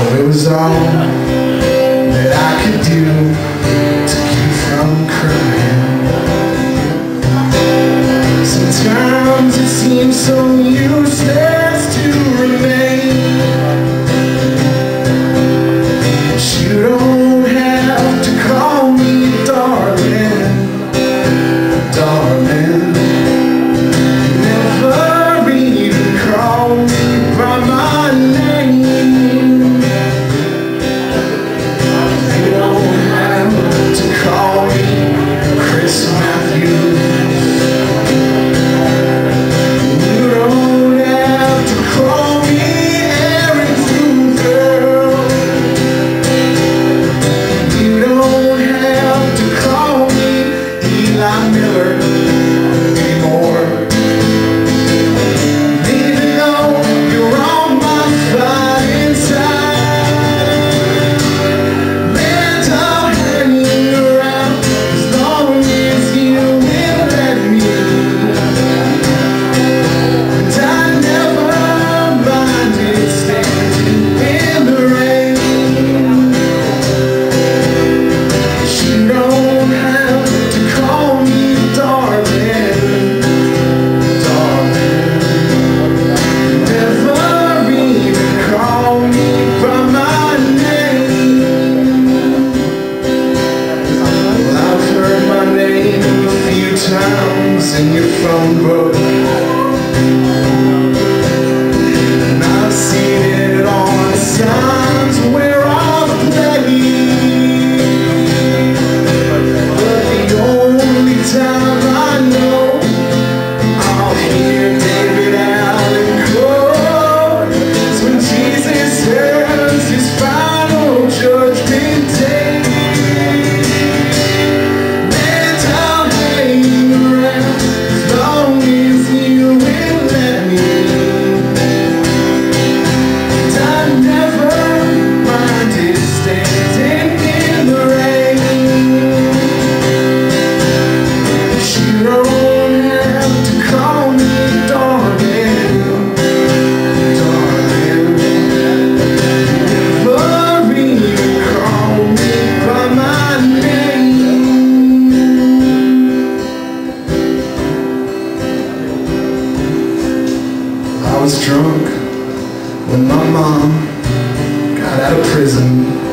it was all that I could do to keep from crying. Sometimes it seems so useless to remain, but you don't have to call me darling, darling. Never even call me by my name. You don't have to call me Chris Matthews. You don't have to call me Aaron Blue Girl. You don't have to call me Eli Miller anymore. Even though you're on my fighting side, man, I'm hanging around as long as you will let me. And I never minded standing in the rain. You don't have to call me darling, darling. Never even call me by my name. Well, I've heard my name a few times in your phone book, and I've seen it on signs where I've played. But the only time I know I'll hear David Allen quote is when Jesus has his final judgment day. And I'll hang around as long as you will let me. And I never minded standing in the rain. You don't have to call me darling, darling. Never even call me by my name. I was drunk when my mom got out of prison.